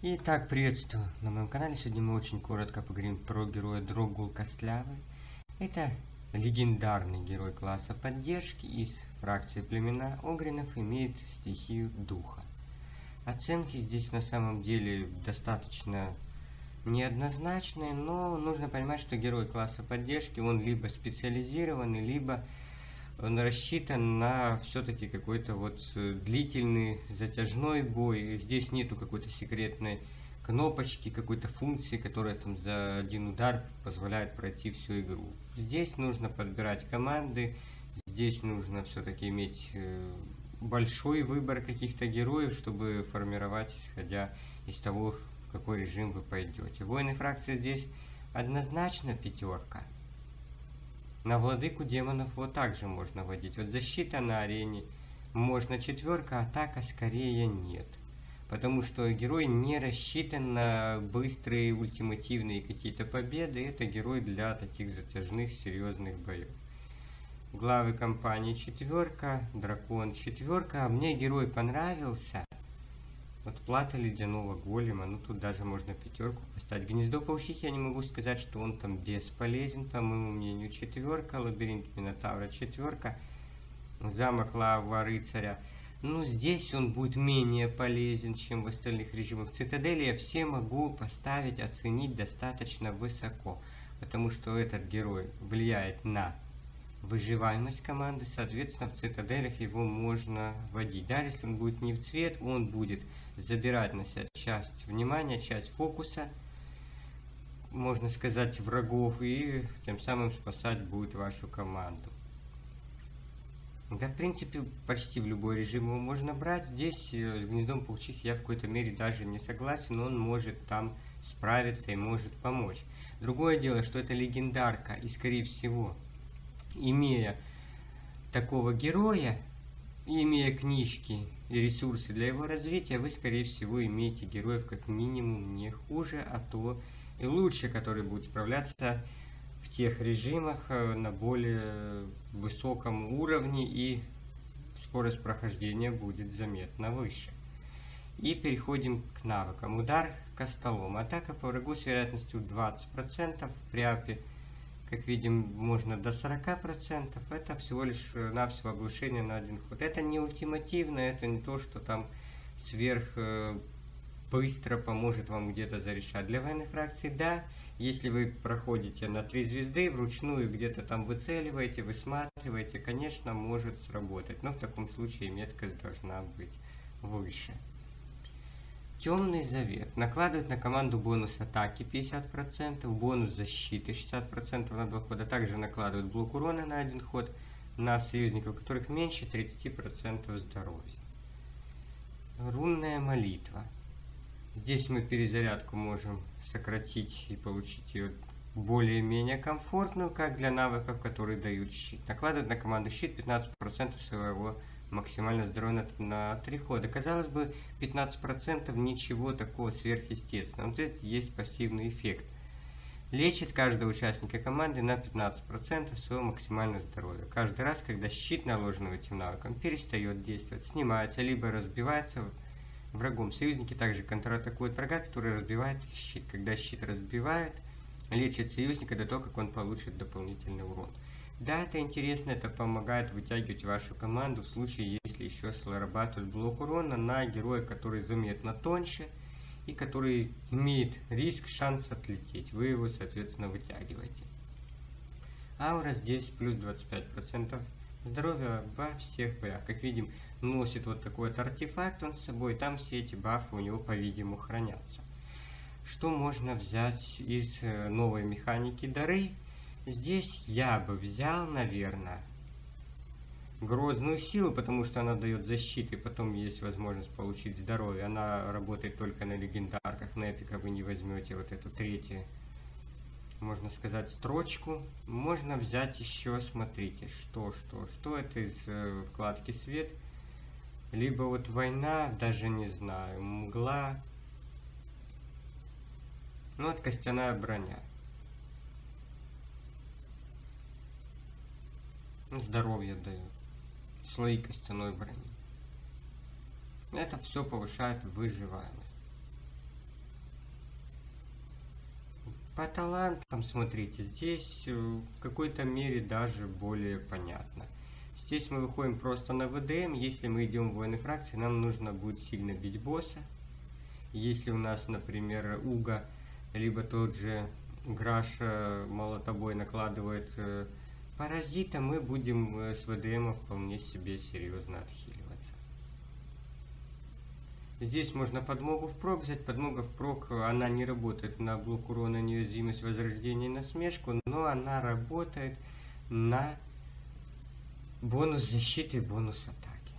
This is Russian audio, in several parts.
Итак, приветствую на моем канале. Сегодня мы очень коротко поговорим про героя Дрогул Костлявый. Это легендарный герой класса поддержки из фракции племена Огринов, имеет стихию духа. Оценки здесь на самом деле достаточно неоднозначные, но нужно понимать, что герой класса поддержки, он либо специализированный, либо он рассчитан на все-таки какой-то вот длительный затяжной бой. Здесь нету какой-то секретной кнопочки, какой-то функции, которая там за один удар позволяет пройти всю игру. Здесь нужно подбирать команды, здесь нужно все-таки иметь большой выбор каких-то героев, чтобы формировать, исходя из того, в какой режим вы пойдете. Воины фракции здесь однозначно пятерка. На владыку демонов вот также можно водить. Вот защита на арене можно четверка, атака скорее нет. Потому что герой не рассчитан на быстрые ультимативные какие-то победы. Это герой для таких затяжных серьезных боев. Главы компании четверка, дракон четверка. А мне герой понравился. Вот плата ледяного голема, ну тут даже можно пятерку поставить. Гнездо паучихи я не могу сказать, что он там бесполезен, по моему мнению, четверка. Лабиринт Минотавра четверка. Замок Лава Рыцаря. Ну здесь он будет менее полезен, чем в остальных режимах. Цитадели я все могу поставить, оценить достаточно высоко. Потому что этот герой влияет на выживаемость команды, соответственно в цитаделях его можно вводить. Даже если он будет не в цвет, он будет забирать на себя часть внимания, часть фокуса, можно сказать, врагов, и тем самым спасать будет вашу команду. Да, в принципе, почти в любой режим его можно брать. Здесь с гнездом паучихи я в какой-то мере даже не согласен, но он может там справиться и может помочь. Другое дело, что это легендарка, и скорее всего, имея такого героя, имея книжки и ресурсы для его развития, вы, скорее всего, имеете героев как минимум не хуже, а то и лучше, которые будут справляться в тех режимах на более высоком уровне, и скорость прохождения будет заметно выше. И переходим к навыкам. Удар костолом. Атака по врагу с вероятностью 20%. При апе, как видим, можно до 40%. Это всего лишь навсего оглушение на один ход. Это не ультимативно, это не то, что там сверх быстро поможет вам где-то зарешать. Для военных фракций, да, если вы проходите на 3 звезды, вручную где-то там выцеливаете, высматриваете, конечно, может сработать. Но в таком случае меткость должна быть выше. Темный завет. Накладывает на команду бонус атаки 50%, бонус защиты 60% на 2 хода. Также накладывает блок урона на 1 ход на союзников, у которых меньше 30% здоровья. Рунная молитва. Здесь мы перезарядку можем сократить и получить ее более-менее комфортную, как для навыков, которые дают щит. Накладывает на команду щит 15% своего максимально здоровья на 3 хода. Казалось бы, 15% ничего такого сверхъестественного. Вот это есть пассивный эффект. Лечит каждого участника команды на 15% своего максимального здоровья. Каждый раз, когда щит, наложенный этим навыком, перестает действовать, снимается, либо разбивается врагом. Союзники также контратакуют врага, который разбивает их щит. Когда щит разбивает, лечит союзника до того, как он получит дополнительный урон. Да, это интересно, это помогает вытягивать вашу команду в случае, если еще срабатывает блок урона на героя, который заметно тоньше и который имеет риск, шанс отлететь. Вы его, соответственно, вытягиваете. Аура здесь плюс 25% здоровья во всех боях. Как видим, носит вот такой вот артефакт он с собой, там все эти бафы у него, по-видимому, хранятся. Что можно взять из новой механики дары? Здесь я бы взял, наверное, грозную силу, потому что она дает защиту, и потом есть возможность получить здоровье. Она работает только на легендарках, на эпиках вы не возьмете вот эту третью, можно сказать, строчку. Можно взять еще, смотрите, что это из вкладки свет. Либо вот война, даже не знаю, мгла. Ну вот костяная броня. Здоровье дает. Слои костяной брони. Это все повышает выживаемость. По талантам, смотрите, здесь в какой-то мере даже более понятно. Здесь мы выходим просто на ВДМ. Если мы идем в воины фракции, нам нужно будет сильно бить босса. Если у нас, например, Уга, либо тот же Граша молотобой накладывает паразита, мы будем с ВДМ вполне себе серьезно отхиливаться. Здесь можно подмогу впрок взять. Подмога впрок, она не работает на блок урона, неуязвимость, возрождение и насмешку, но она работает на бонус защиты и бонус атаки.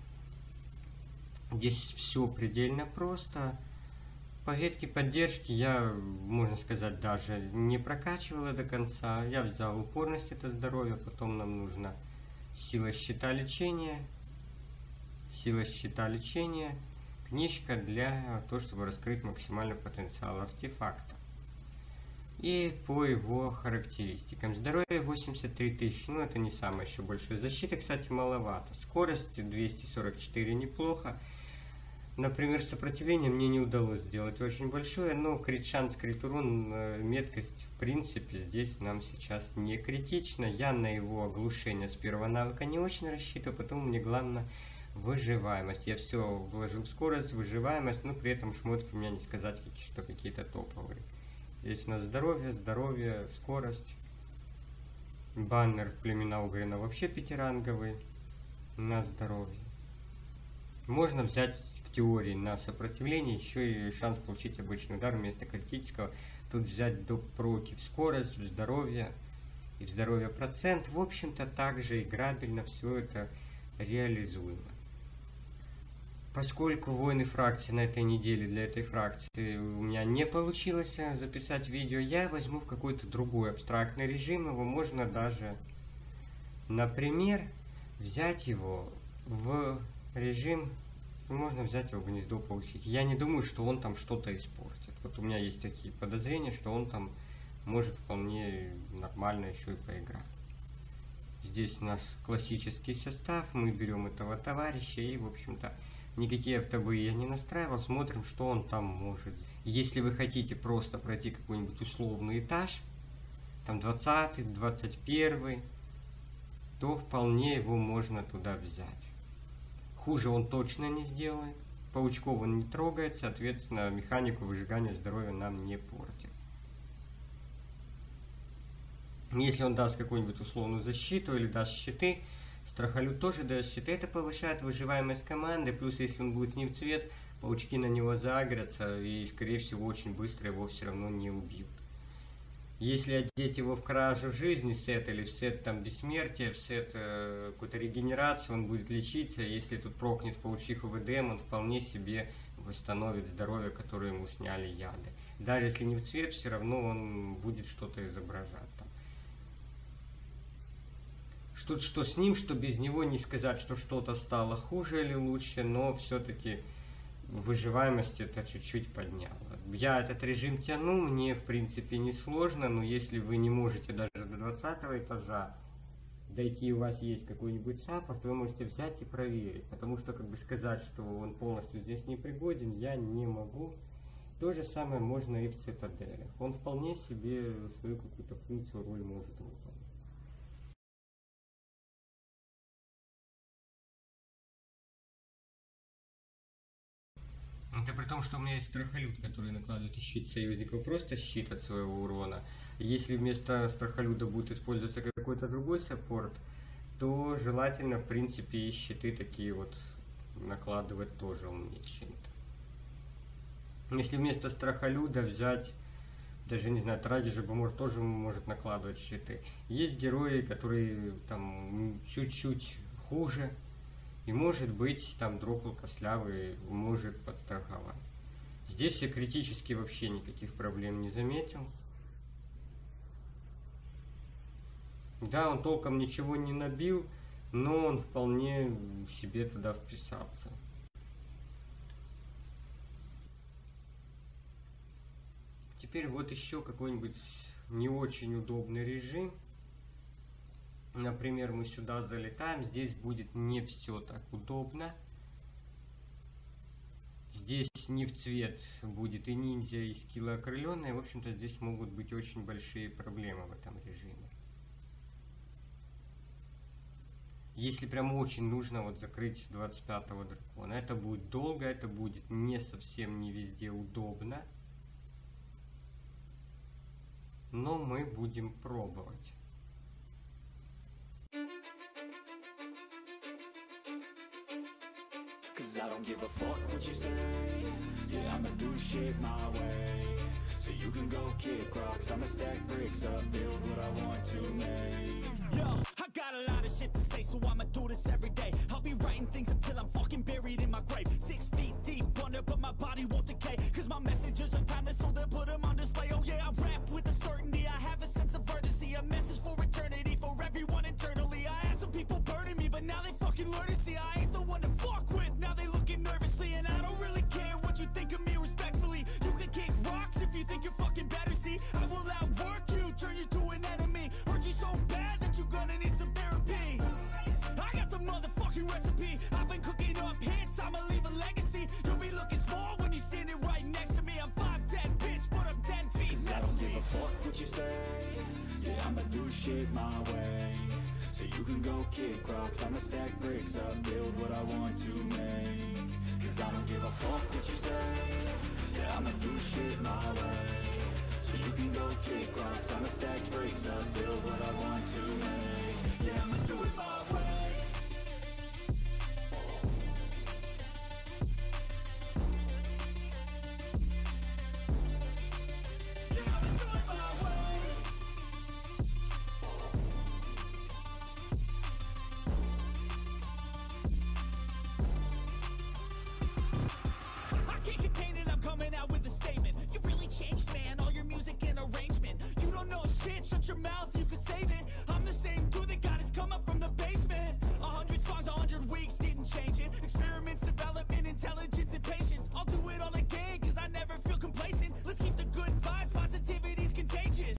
Здесь все предельно просто. По ветке поддержки я, можно сказать, даже не прокачивала до конца. Я взял упорность, это здоровье, потом нам нужна сила щита лечения. Сила щита лечения. Книжка для того, чтобы раскрыть максимальный потенциал артефакта. И по его характеристикам. Здоровье 83 тысячи, ну это не самое еще большое. Защита, кстати, маловато. Скорость 244 неплохо. Например, сопротивление мне не удалось сделать очень большое, но крит шанс, крит урон, меткость, в принципе, здесь нам сейчас не критично. Я на его оглушение с первого навыка не очень рассчитываю, потом мне главное выживаемость. Я все вложил в скорость, выживаемость, но при этом шмотки у меня не сказать, что какие-то топовые. Здесь у нас здоровье, скорость. Баннер племена Угрина вообще пятиранговый на здоровье. Можно взять в теории на сопротивление еще и шанс получить обычный удар вместо критического. Тут взять до проки в скорость, в здоровье и в здоровье процент. В общем-то также играбельно все это реализуемо. Поскольку воины фракции на этой неделе для этой фракции у меня не получилось записать видео, я возьму в какой-то другой абстрактный режим. Его можно даже, например, взять его в режим, можно взять его в гнездо получить. Я не думаю, что он там что-то испортит. Вот у меня есть такие подозрения, что он там может вполне нормально еще и поиграть. Здесь у нас классический состав, мы берем этого товарища и, в общем-то, никакие автобои я не настраивал, смотрим, что он там может. Если вы хотите просто пройти какой-нибудь условный этаж, там 20-й, 21-й, то вполне его можно туда взять. Хуже он точно не сделает, паучков он не трогает, соответственно, механику выжигания здоровья нам не портит. Если он даст какую-нибудь условную защиту или даст щиты, страхолюд тоже дает щиты, это повышает выживаемость команды, плюс если он будет не в цвет, паучки на него заагрятся и, скорее всего, очень быстро его все равно не убьют. Если одеть его в кражу жизни сет или в сет там бессмертия, в сет какой-то регенерации, он будет лечиться. Если тут прокнет паучиху ВДМ, он вполне себе восстановит здоровье, которое ему сняли яды. Даже если не в цвет, все равно он будет что-то изображать там. Что с ним, что без него, не сказать, что что-то стало хуже или лучше, но все-таки выживаемость это чуть-чуть подняло. Я этот режим тяну, мне в принципе не сложно, но если вы не можете даже до 20 этажа дойти, у вас есть какой-нибудь саппорт, вы можете взять и проверить, потому что как бы сказать, что он полностью здесь не пригоден, я не могу. То же самое можно и в цитаделях. Он вполне себе свою какую-то функцию, роль может выполнить. Это при том, что у меня есть страхолюд, который накладывает щит союзников, просто щит от своего урона. Если вместо страхолюда будет использоваться какой-то другой саппорт, то желательно, в принципе, и щиты такие вот накладывать тоже умнее чем-то. Если вместо страхолюда взять, даже не знаю, Траги Бомор тоже может накладывать щиты. Есть герои, которые там чуть-чуть хуже. И может быть, там Дрогул Костлявый может подстраховать. Здесь я критически вообще никаких проблем не заметил. Да, он толком ничего не набил, но он вполне себе туда вписался. Теперь вот еще какой-нибудь не очень удобный режим. Например, мы сюда залетаем, здесь будет не все так удобно. здесь не в цвет будет и ниндзя, и скиллы окрыленные. В общем-то, здесь могут быть очень большие проблемы в этом режиме. Если прям очень нужно вот закрыть 25-го дракона. Это будет долго, это будет не совсем не везде удобно. Но мы будем пробовать. Cause I don't give a fuck what you say. Yeah, I'ma do shit my way. So you can go kick rocks, I'ma stack bricks up, build what I want to make. Yo, I got a lot of shit to say, so I'ma do this every day. I'll be writing things until I'm fucking buried in my grave. 6 feet deep under, but my body won't decay. Cause my messages are timeless, so they'll put them on display. Oh yeah, I rap with a certainty, I have a sense of urgency. A message for eternity, for everyone internally. I had some people burning me, but now they fucking learn to see I ain't the one to fuck with. Now they looking nervously, and I don't really care what you think of me respectfully. You can kick rocks if you think you're fucking better, see. I will outwork you, turn you to an enemy. Hurt you so bad that you're gonna need some therapy. I got the motherfucking recipe. I've been cooking up hits, I'ma leave a legacy. You'll be looking small when you're standing right next to me. I'm 5'10", bitch, but I'm 10 feet next to me. I don't give a fuck what you say. Yeah, I'ma do shit my way. So you can go kick rocks, I'ma stack bricks up, build what I want to make. Cause I don't give a fuck what you say. Yeah, I'ma do shit my way. So you can go kick rocks, I'ma stack bricks up, build what I want to make. Yeah, I'ma do it my way.